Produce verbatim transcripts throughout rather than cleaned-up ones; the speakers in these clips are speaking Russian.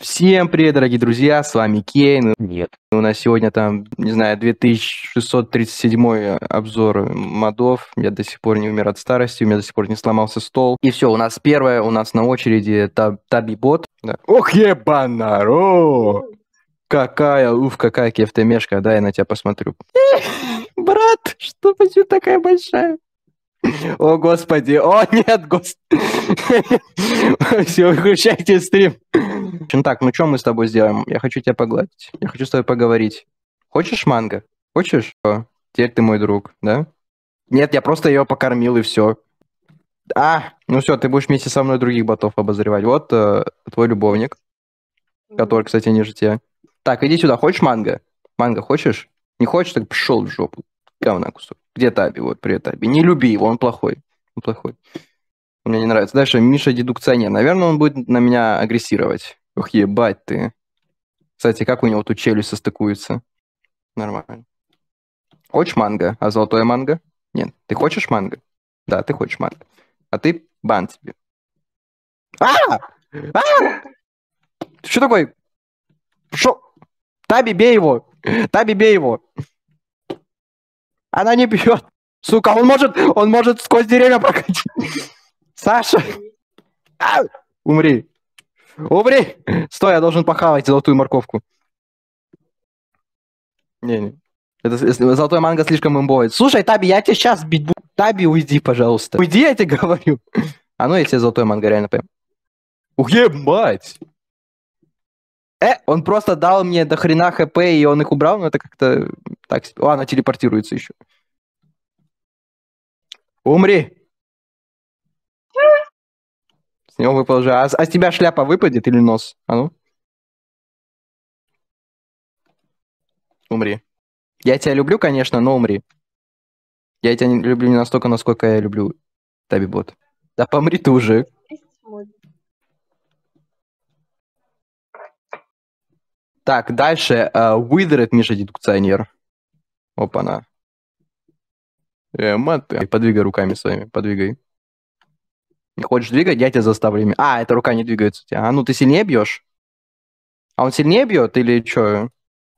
Всем привет, дорогие друзья, с вами Кейн. Нет. У нас сегодня там, не знаю, две тысячи шестьсот тридцать седьмой обзор модов. Я до сих пор не умер от старости, у меня до сих пор не сломался стол. И все, у нас первое, у нас на очереди таб Таби-бот. Да. Ох, ебанаро! Какая, уф, какая кефтемешка, да, я на тебя посмотрю. Брат, что почему такая большая? О, господи, о, нет, господи. Все, выключайте стрим. Ну так, ну что мы с тобой сделаем? Я хочу тебя погладить. Я хочу с тобой поговорить. Хочешь манго? Хочешь? О, теперь ты мой друг, да? Нет, я просто ее покормил и все. А, ну все, ты будешь вместе со мной других ботов обозревать. Вот э, твой любовник, который, кстати, ниже тебя. Так, иди сюда. Хочешь манго? Манго хочешь? Не хочешь, так пошел в жопу. Говна кусок. Где Таби? Вот, привет, Таби. Не люби его, он плохой. Он плохой. Мне не нравится. Дальше Миша дедукционер. Наверное, он будет на меня агрессировать. Ох, ебать ты. Кстати, как у него тут челюсть состыкуется? Нормально. Хочешь манго? А золотое манго? Нет. Ты хочешь манго? Да, ты хочешь манго. А ты бан тебе. А! А! Ты что такой? Шо? Таби, бей его! Таби, бей его! Она не бьет! Сука, он может, он может сквозь деревья прокатить. Саша! А! Умри! Умри! Стой, я должен похавать золотую морковку. Не-не. Это, золотой манго слишком имбовый. Слушай, Таби, я тебя сейчас бить буду. Таби, уйди, пожалуйста. Уйди, я тебе говорю. А ну, я тебе золотой манго реально поем. Ух, ебать! Э, он просто дал мне до хрена хп, и он их убрал, но это как-то так себе. О, она телепортируется еще. Умри! С него выпал же. А, а с тебя шляпа выпадет или нос? А ну? Умри. Я тебя люблю, конечно, но умри. Я тебя не люблю не настолько, насколько я люблю Таби-бот. Да помри ты уже. Так, дальше. Uh, Withered, Миша дедукционер. Опа-на. Э, мат, подвигай руками своими, подвигай. Не хочешь двигать, я тебя заставлю. А, эта рука не двигается у тебя. А ну ты сильнее бьешь? А он сильнее бьет или что?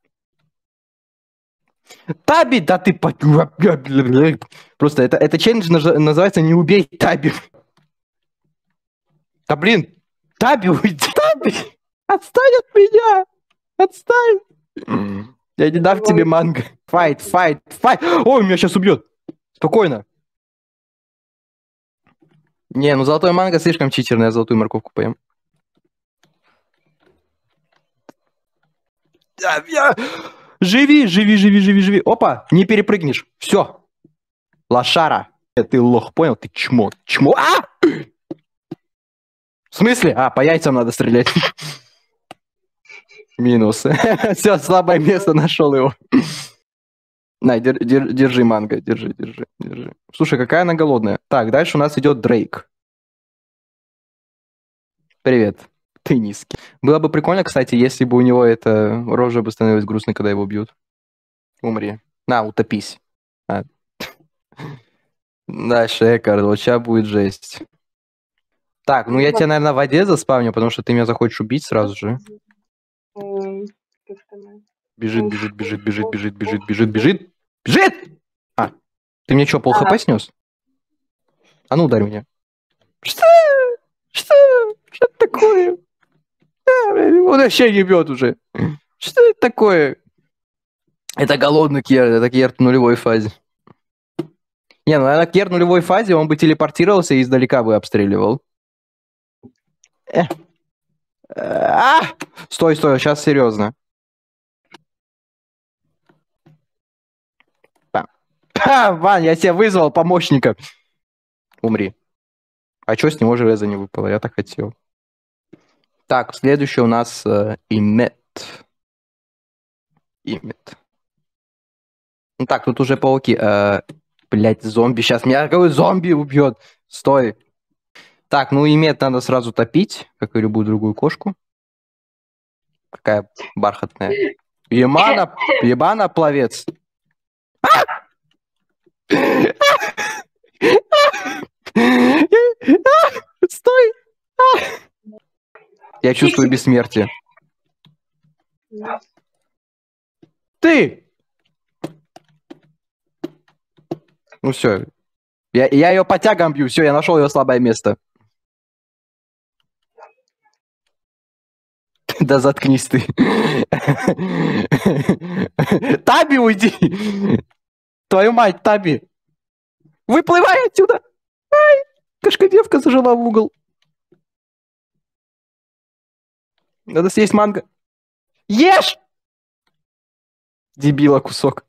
Таби, да ты... Просто это, это челлендж называется «Не убей Таби». Да блин, Таби, уйди. Таби, отстань от меня. Отстань. Я не дам тебе манго. Файт, файт, файт. Ой, меня сейчас убьет. Спокойно. Не, ну золотой манго слишком читерный, я золотую морковку поем. Я, я... Живи, живи, живи, живи, живи. Опа, не перепрыгнешь. Все. Лошара. Ты лох, понял? Ты чмо. Чмо. А! В смысле? А, по яйцам надо стрелять. Минус. Все, слабое место, нашел его. На, дер, дер, держи, манго, держи, держи, держи. Слушай, какая она голодная. Так, дальше у нас идет Дрейк. Привет. Ты низкий. Было бы прикольно, кстати, если бы у него эта рожа бы становилась грустной, когда его бьют. Умри. На, утопись. А. Дальше, Экард, вот сейчас будет жесть. Так, ну я тебя, наверное, в воде заспавню, потому что ты меня захочешь убить сразу же. Бежит, бежит, бежит, бежит, бежит, бежит, бежит, бежит. Бежит! А, ты мне что, пол хп снес? А ну ударь меня. Что? Что? Что это такое? Он вообще не бьет уже. Что это такое? Это голодный Кьер, это Кьер в нулевой фазе. Не, ну на Кьер в нулевой фазе он бы телепортировался и издалека бы обстреливал. Э. А! Стой, стой, сейчас серьезно. А, Вань, я тебя вызвал помощника. Умри. А что с него железо не выпало? Я так хотел. Так, следующий у нас э, Имет. Имет. Ну так, тут уже пауки. Э, блять, зомби. Сейчас меня какой зомби убьет. Стой. Так, ну Имет надо сразу топить, как и любую другую кошку. Какая бархатная. Ебана, ебана пловец. А! Стой! Я чувствую бессмертие. Ты! Ну все. Я, я ее по тягам бью. Все, я нашел ее слабое место. Да заткнись ты. Таби, уйди! Твою мать, Таби! Выплывай отсюда! Ай! Кошка-девка зажила в угол. Надо съесть манго. Ешь! Дебила кусок.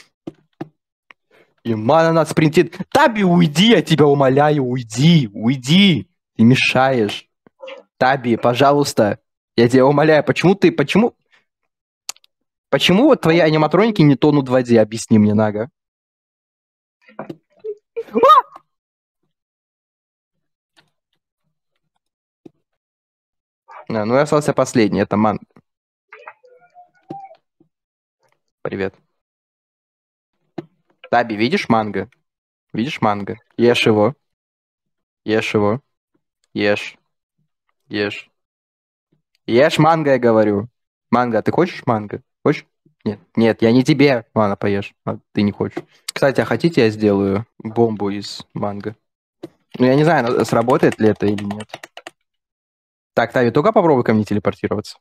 И мана нас спринтит. Таби, уйди, я тебя умоляю, уйди, уйди. Ты мешаешь. Таби, пожалуйста. Я тебя умоляю, почему ты, почему... Почему вот твои аниматроники не тонут в воде? Объясни мне, Нага. А, ну и остался последний, это ман. Привет. Таби, видишь манго? Видишь манго? Ешь его. Ешь его. Ешь. Ешь. Ешь манго, я говорю. Манго, а ты хочешь манго? Хочешь? Нет, нет, я не тебе. Ладно, поешь. А ты не хочешь. Кстати, а хотите, я сделаю бомбу из манго? Ну, я не знаю, сработает ли это или нет. Так, Тави, только попробуй ко мне телепортироваться.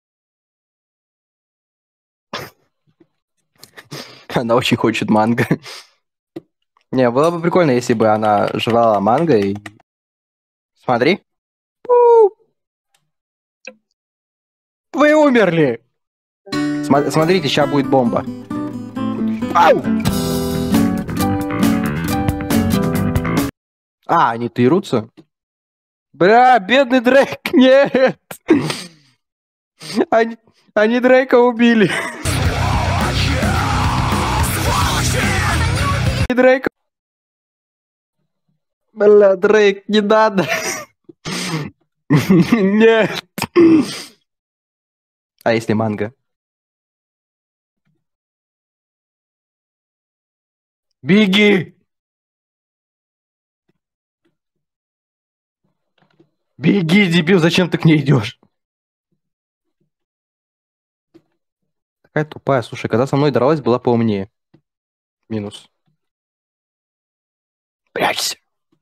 Она очень хочет манго. Не, было бы прикольно, если бы она жрала манго и... Смотри. Вы умерли! Сма- смотрите, сейчас будет бомба. Ау! А, они тырутся? Бля, бедный Дрейк, нет! Они, они Дрейка убили. Дрейка. Бля, Дрейк, не надо. Нет. А если манго? Беги! Беги, дебил, зачем ты к ней идешь? Такая тупая, слушай, когда со мной дралась, была поумнее. Минус. Прячься.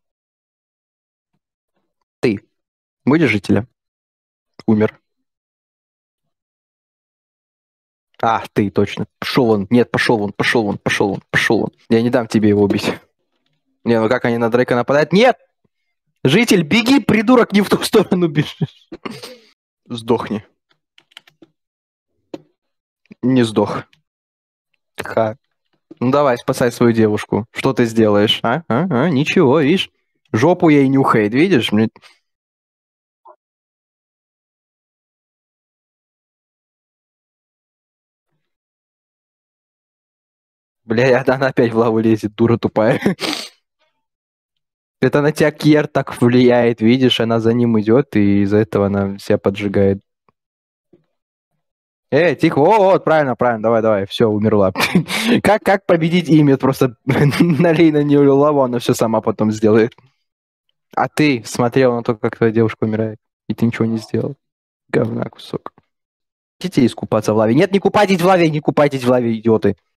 Ты будешь жителем? Умер. А, ты, точно. Пошел он. Нет, пошел он, пошел он, пошел он, пошел он. Я не дам тебе его убить. Не, ну как они на Дрейка нападают? Нет! Житель, беги, придурок, не в ту сторону бежишь. Сдохни. Не сдох. Ха. Ну давай, спасай свою девушку. Что ты сделаешь, а? А? А? Ничего, видишь? Жопу ей нюхает, видишь? Мне... Бля, она опять в лаву лезет, дура тупая. Это на тебя Кьер так влияет, видишь? Она за ним идет, и из-за этого она себя поджигает. Эй, тихо, о, вот, правильно, правильно, давай, давай, все, умерла. Как, как победить имя? Просто налей на нее лаву, она все сама потом сделает. А ты смотрел на то, как твоя девушка умирает, и ты ничего не сделал. Говна кусок. Хотите искупаться в лаве? Нет, не купайтесь в лаве, не купайтесь в лаве, идиоты.